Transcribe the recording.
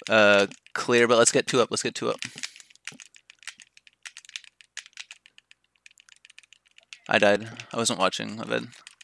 clear, but let's get 2 up. Let's get 2 up. I died. I wasn't watching. My bad.